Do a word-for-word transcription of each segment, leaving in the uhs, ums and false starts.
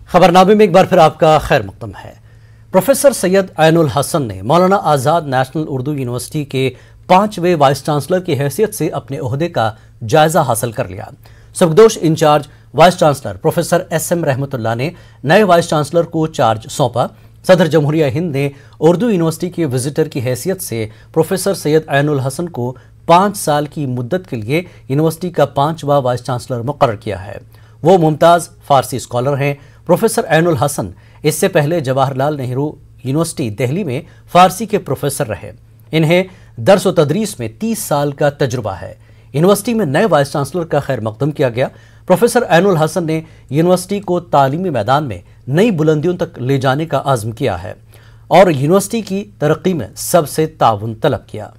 خبرنامے میں ایک بار پھر آپ کا خیر مقدم ہے۔ پروفیسر سید عین الحسن نے مولانا آزاد نیشنل اردو یونیورسٹی کے پانچویں وائس چانسلر کی حیثیت سے اپنے عہدے کا جائزہ حاصل کر لیا۔ سبکدوش incharge vice chancellor professor S M Rahmat Ullah نے نئے وائس چانسلر کو چارج سونپا۔ صدر جمہوریہ ہند نے اردو یونیورسٹی کے وزٹر کی حیثیت سے پروفیسر سید عین الحسن کو پانچ سال کی مدت کے لیے یونیورسٹی کا پانچواں وائس چانسلر مقرر کیا ہے۔ وہ ممتاز فارسی اسکالر ہیں۔ پروفیسر عین الحسن اس سے پہلے جواہر لال نہرو یونیورسٹی دہلی میں فارسی کے پروفیسر رہے۔ انہیں درس و تدریس میں تیس سال کا تجربہ ہے۔ یونیورسٹی میں نئے وائس چانسلر کا خیر مقدم کیا گیا۔ پروفیسر عین الحسن نے یونیورسٹی کو تعلیمی میدان میں نئی بلندیوں تک لے جانے کا عزم کیا ہے اور یونیورسٹی کی ترقی میں سب سے تعاون طلب کیا۔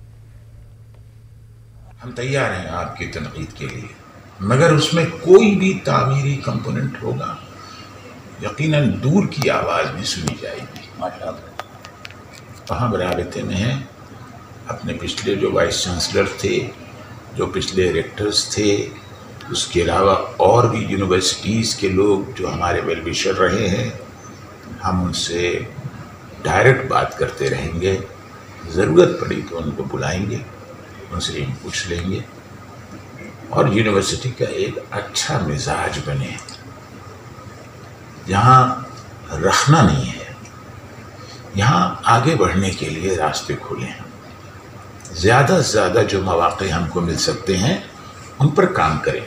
ہم تیار ہیں آپ کی تنقید کے لیے، مگر اس میں کوئی بھی تعمیری کمپوننٹ ہوگا یقیناً دور کی آواز بھی سنی جائے گی۔ وہاں برابطے میں ہیں اپنے پچھلے جو وائس چانسلر تھے، جو پچھلے ریکٹرز تھے، اس کے علاوہ اور بھی یونیورسٹیز کے لوگ جو ہمارے ویل وشر رہے ہیں، ہم ان سے ڈائریکٹ بات کرتے رہیں گے۔ ضرورت پڑی تو ان کو بلائیں گے، ان سے پوچھ لیں گے اور یونیورسٹی کا ایک اچھا مزاج بنے، یہاں رکھنا نہیں ہے، یہاں آگے بڑھنے کے لیے راستے کھولیں، زیادہ سے زیادہ جو مواقع ہم کو مل سکتے ہیں ان پر کام کریں۔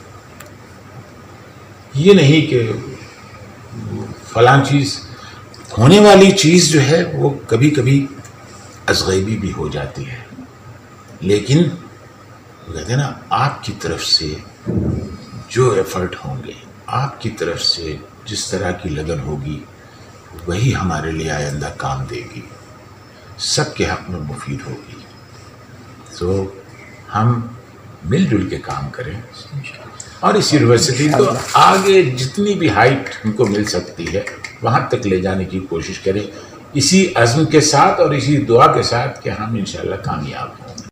یہ نہیں کہ فلاں چیز ہونے والی چیز جو ہے وہ کبھی کبھی ازغیبی بھی ہو جاتی ہے، لیکن کہتے ہیں نا، آپ کی طرف سے جو ایفرٹ ہوں گے، آپ کی طرف سے جس طرح کی لگن ہوگی، وہی ہمارے لیے آئندہ کام دے گی، سب کے حق میں مفید ہوگی۔ تو ہم مل جل کے کام کریں اور اس یونیورسٹی کو آگے جتنی بھی ہائٹ ہم کو مل سکتی ہے وہاں تک لے جانے کی کوشش کریں، اسی عزم کے ساتھ اور اسی دعا کے ساتھ کہ ہم انشاءاللہ کامیاب ہوں گے۔